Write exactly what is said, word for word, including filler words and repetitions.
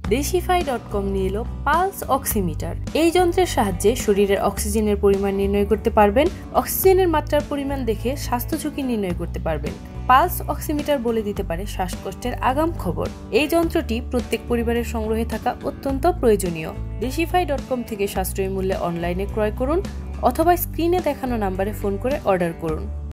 দেশিফাই dot com নিয়ে এলো pulse oximeter. এই যন্ত্রের সাহায্যে শরীরের অক্সিজেনের পরিমাণ নির্ণয় করতে পারবেন। অক্সিজেনের মাত্রার পরিমাণ দেখে স্বাস্থ্য ঝুঁকি নির্ণয় করতে পারবেন। পালস অক্সিমিটার বলে দিতে পারে শ্বাসকষ্টের আগাম খবর। এই যন্ত্রটি প্রত্যেক পরিবারের সংগ্রহে থাকা অত্যন্ত প্রয়োজনীয়। দেশিফাই ডট কম থেকে সাশ্রয়ী মূল্যে অনলাইনে ক্রয় করুন অথবা স্ক্রিনে দেখানো নাম্বারে ফোন করে অর্ডার করুন।